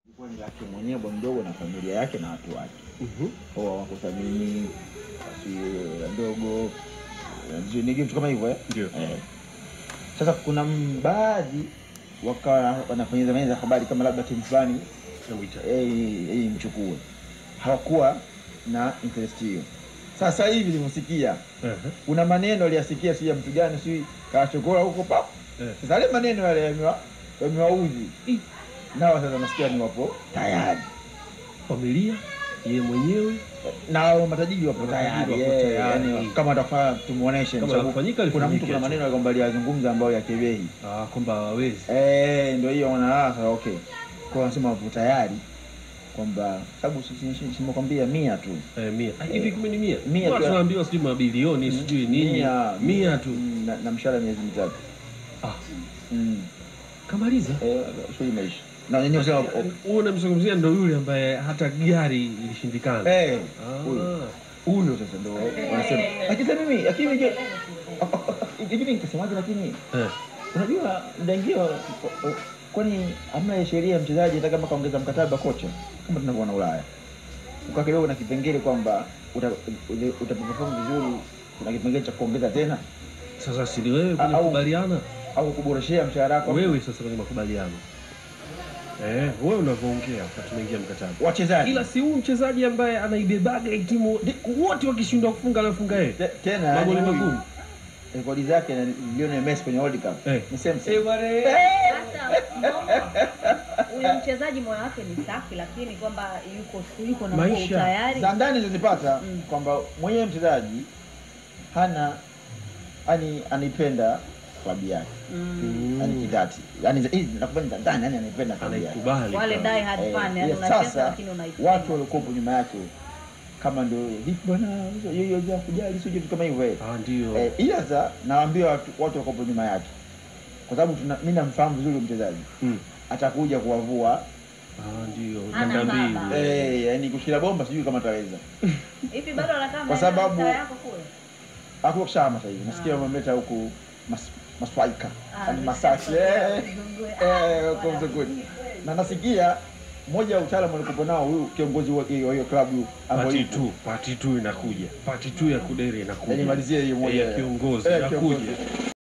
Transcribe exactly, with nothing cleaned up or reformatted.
Ilikuwa ni lake mwenyewe bwana mdogo na familia yake na watu wake. Mhm. Kwa wakuthamini basi ndogo ndio kitu kama hivyo eh. Ndio. Eh. Sasa kuna baadhi wakawa wanafanya zamani za habari kama labda timu fulani eh eh mchukue. Hawakuwa na interest hiyo. Sasa hivi nimesikia. Uh -huh. Kuna maneno aliyasikia si ya mtu gani si kachokora huko pap. Uh -huh. Sasa ile maneno yale yamewa yamewaudhi. Nao sasa nasikia ni wapo tayari. Familia yeye mwenyewe na matajiri wapo tayari. Yaani kama atafanya tumuoneshe sababu kuna mtu kuna maneno kwamba aliyazungumza ambayo ya kebehi. Ah, kwamba hawezi. Eh, ndio hiyo ona sasa okay. Kwa wanasema wapo tayari kwamba sababu sisi nimekwambia mia tu. Eh mia. Hivi kumi ni mia. Mia tu tunaambiwa sijui mabilioni sijui nini. Mia tu na, na mshahara miezi mitatu. Ah. Mm. Kamaliza. Eh, sio maisha. Na nini unasema wewe unamzungumzia ndio yule ambaye hata gari ilishindikana. Eh. Huyo ndio sasa ndio wanasema. Lakini mimi lakini je hivi nikasemaje lakini eh unajua ndangio kwani hamna sheria mchezaji hata kama kaongeza mkataba kocha kama tunavyoona Ulaya. Uka kidogo na kipengele kwamba utaperform vizuri kuna kipengele cha kuongeza tena. Sasa si wewe kwenye kubaliana au kuboreshea mshahara wako wewe sasa kwenye makubaliano. Eh, wewe unavyoongea wakati tunaingia mkataba. Wachezaji. Ila si huyu mchezaji ambaye anaibebaga timu wote wakishindwa kufunga anafunga yeye. Tena magoli magumu. Rekodi zake na Milioni Messi kwenye World Cup. Eh. Ni same same. Eh bwana. Ule mchezaji moyo wake ni safi lakini kwamba yuko yuko na nguvu tayari. Za ndani zilizopata mm. kwamba mwenyewe mchezaji hana ani anipenda klabu yake. Mm. Ani kidati. Yaani hizi nakubali ndani yani anipenda klabu yake. Anakubali. Wale die hard fan yani unacheza lakini unaipenda. Watu walikuwa nyuma yake kama ndio hivi bwana hiyo hiyo ya kujali sio kitu kama hivyo. Ah ndio. Eh ila sasa naambia watu watu wako nyuma yake. Kwa sababu mimi namfahamu vizuri mchezaji. Mm. Atakuja kuwavua. Ah ndio. Namba mbili. Eh yani kushika bomba sijui kama ataweza. Hivi bado anataka kwa sababu yako kule. Hapo kishama sasa hivi. Nasikia wamemleta huku maswaika. Yaani masachi. Eh eh kwa mzungu. Na nasikia moja utaalamu alikuwa nao huyu kiongozi wa hiyo klabu ambayo tu party tu inakuja. Party tu ya Kudere inakuja. Yaani malizie hiyo moja ya kiongozi inakuja.